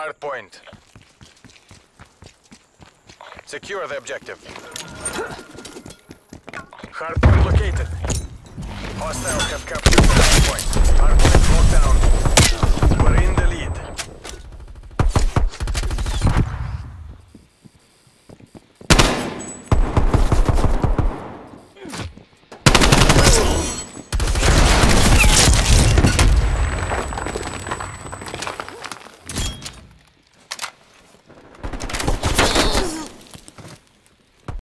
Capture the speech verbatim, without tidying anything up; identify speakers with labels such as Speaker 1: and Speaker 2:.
Speaker 1: hardpoint. Secure the objective. Hardpoint located. Hostiles have captured the hardpoint. Hardpoint locked down.